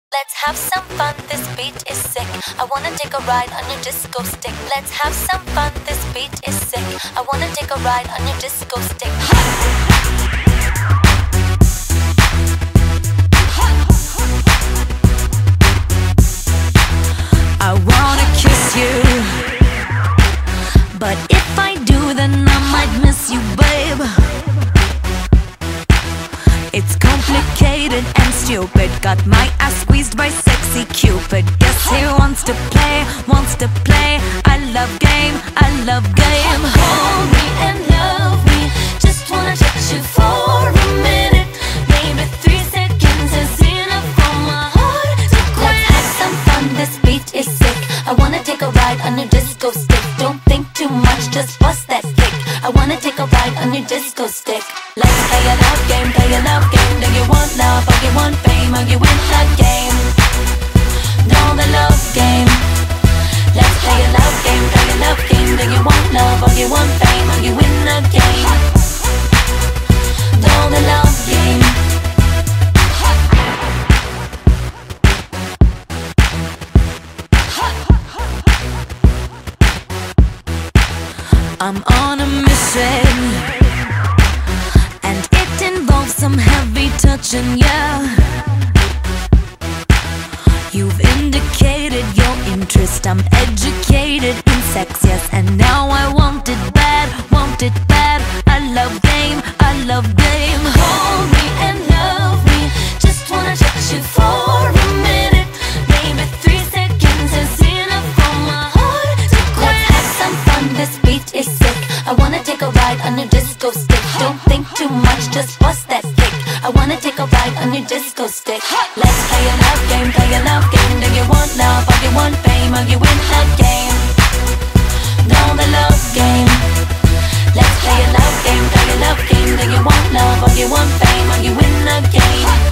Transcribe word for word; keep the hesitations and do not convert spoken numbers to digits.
Let's have some fun, this beat is sick. I wanna take a ride on your disco stick. Let's have some fun, this beat is sick. I wanna take a ride on your disco stick. I wanna kiss you, but if I do, then I might miss you, babe. It's complicated and stupid. Got my ass squeezed by sexy Cupid. Guess he wants to play, wants to play. I love game, I love game. Hold me and love me. Just wanna touch you for a minute. Maybe three seconds is enough for my heart to quit. Let's have some fun, this beat is sick. I wanna take a ride on your disco stick. Don't think too much, just bust that kick. I wanna take a ride on your disco stick. Let's play a love game, play a love game. Do you want love or you want fame? Or you win the game? Know the love game. Let's play a love game, play a love game. Do you want love or you want fame? Or you win the game? Know the love game. I'm on a mission, and it involves some heavy touching, yeah. You've indicated your interest. I'm educated in sex, yes, and now I want it bad, want it bad. I love game, I love game. Hold me and love me. Just wanna touch you for a minute. Maybe three seconds is enough for my heart to quit. Let's have some fun, this beat is sick. I wanna take a ride on your disco stick. Don't think too much, just bust that kick. I wanna take a ride on your disco stick. Let's play a love game, play a love game. Do you want love or you want fame? Or you win the game? Know the love game. Let's play a love game, play a love game. Do you want love or you want fame? Or you win the game?